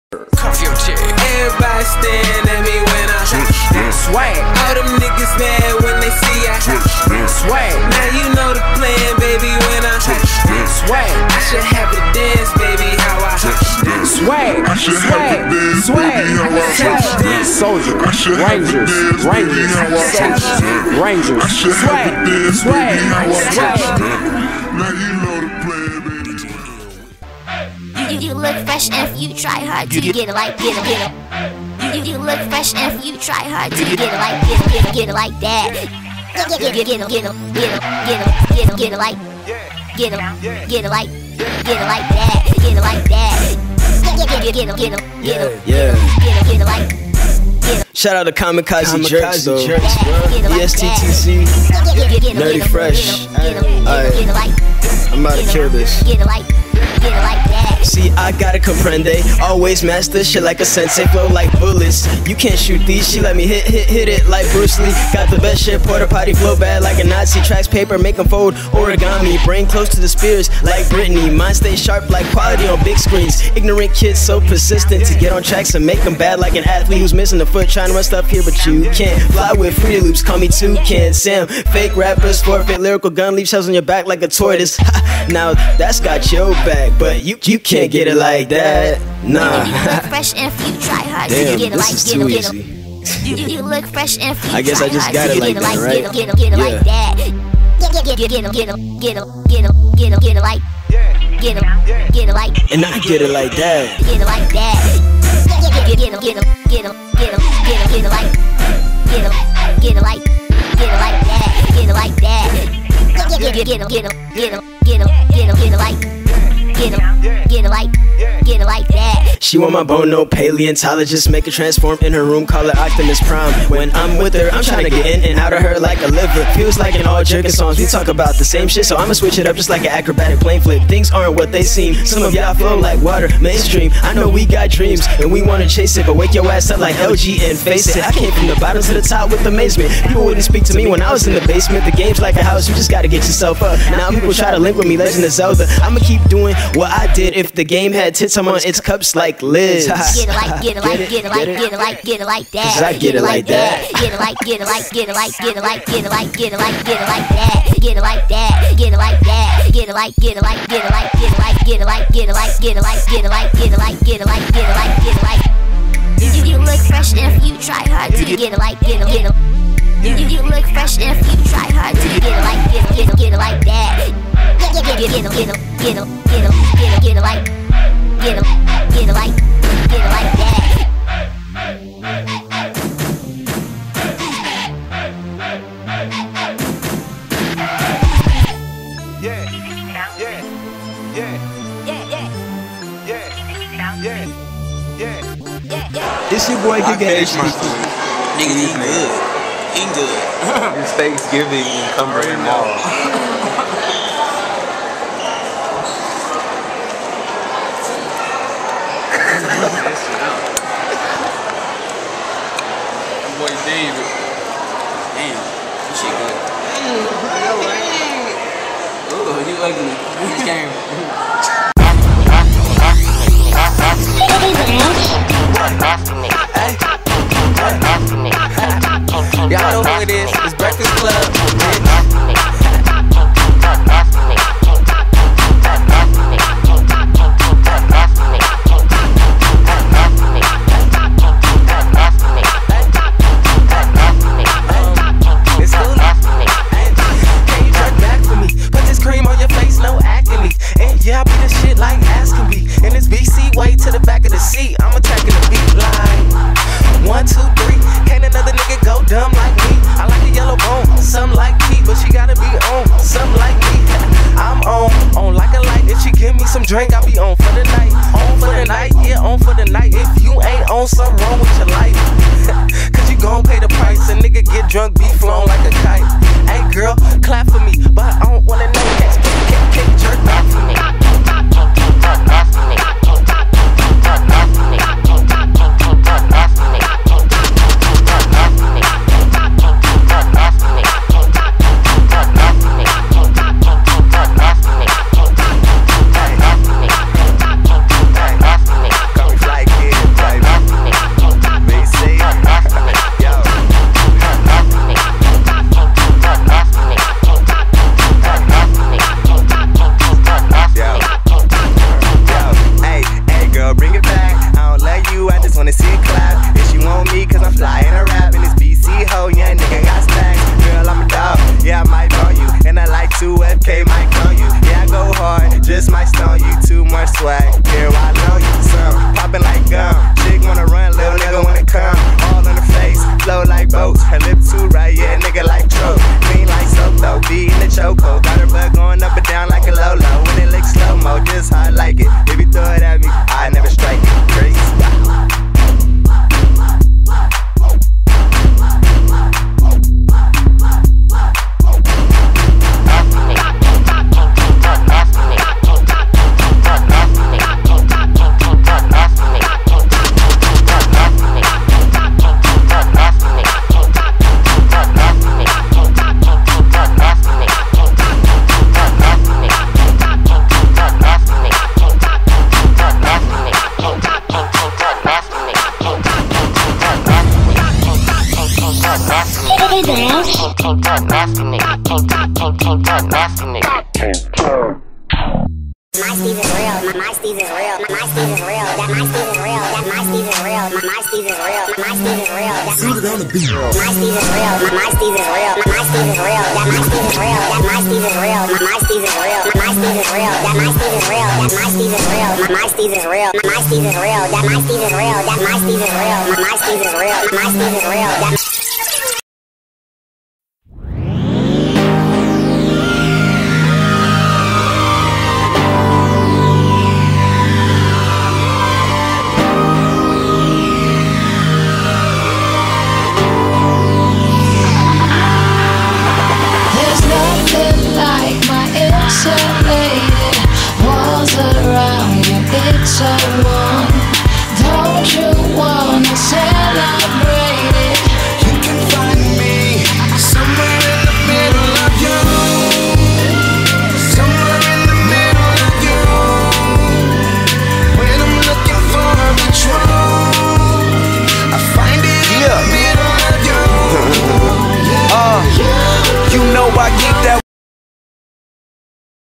Cuff your chick. Everybody staring at me when I swag. All them niggas mad when they see I swag. Now you know the plan, baby, when I swag. I should have a dance, baby, how I swag. Swag, swag. Soldier, Rangers, swag, swag. Now you know the plan, baby. You look fresh and if you try hard to get it like get it. You look fresh and if you try hard to get it like get it like that. Get it like get it like that. Get it like that. Get it like. Shout out to Kamikaze Jerks, though. ESTTC, Nerdy Fresh. I'm about to kill this. Get it like that. See, I gotta comprende. Always master shit like a sensei, flow like bullets. You can't shoot these, she let me hit it like Bruce Lee. Got the best shit, porta potty flow bad like a Nazi. Tracks paper, make them fold, origami. Brain close to the spears like Britney. Mind stay sharp like quality on big screens. Ignorant kids so persistent to get on tracks and make them bad like an athlete who's missing a foot trying to run stuff here, but you can't. Fly with Fruity Loops, call me Toucan Sam. Fake rappers forfeit, lyrical gun leave shells on your back like a tortoise. Now that's got your back, but you can't get it like that. Nah. You look fresh and if you try hard to get it like get it. You look fresh and if you I guess I just got it like that, right? Get it like that. Get it like. Get it like. And I get it like that. Get it like that. Get it like. Get it like that. Get it like that. Get it like that. She want my bone, no paleontologist. Make her transform in her room, call it Optimus Prime. When I'm with her, I'm trying to get in and out of her like a liver. Feels like in all Jerkin songs, we talk about the same shit. So I'ma switch it up just like an acrobatic plane flip. Things aren't what they seem. Some of y'all flow like water, mainstream. I know we got dreams and we wanna chase it, but wake your ass up like LG and face it. I came from the bottom to the top with amazement. People wouldn't speak to me when I was in the basement. The game's like a house, you just gotta get yourself up. Now people try to link with me, Legend of Zelda. I'ma keep doing what I did. If the game had tits, I'm on its cups like Liz. Get it like that. Cause I get it like that. Get it like that. Get it like that. Get it like that. Get it like that. You look fresh if you try hard to get it like get it. You look fresh if you try hard to get it like get it like that. Get it like. Get it like that. It's your boy Giga HD. Niggas eating good. Eating good. It's Thanksgiving and Cumberland Mall. Boy David. Damn, this shit good. Ooh, you ugly. You came. Y'all know who it is. It's Breakfast Club. Yeah, I be the shit like asking me. In this BC way to the back of the seat, I'm attacking the beat line. 1, 2, 3. Can't another nigga go dumb like me. I like a yellow bone, some like Pete, but she gotta be on, some like me. I'm on like a light. If she give me some drink, I'll be on for the night. On for the night, yeah, on for the night. If you ain't on, something wrong with your life. Cause you gon' pay the price. A nigga get drunk, be flown like a kite. Hey girl, clap for me, but I don't wanna know that. Jerk back for me. Call me fly kid. choco. Got her butt going up and down like a Lolo. When it licks slow-mo, this how I like it. If you throw it at me, I never strike it. Crazy style. My Steve is real, my Steve is real, my Steve is real, that my Steve is real, that my Steve is real, my Steve is real, my Steve is real, that my Steve is real, my Steve is real, my Steve is real, that my Steve is real, that my Steve is real, my Steve is real, my Steve is real, that my Steve is real, that my Steve is real, my Steve is real, my Steve is real, that my Steve is real, that my Steve is real, my Steve is real, my Steve is real, that